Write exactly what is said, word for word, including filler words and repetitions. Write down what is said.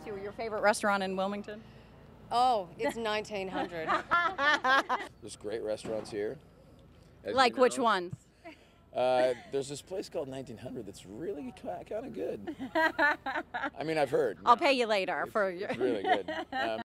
ask you your favorite restaurant in Wilmington? Oh, it's nineteen hundred. There's great restaurants here. As Like you know. which ones? Uh, there's this place called nineteen hundred that's really kind of good. I mean, I've heard. I'll pay you later It's, for your. it's really good. Um,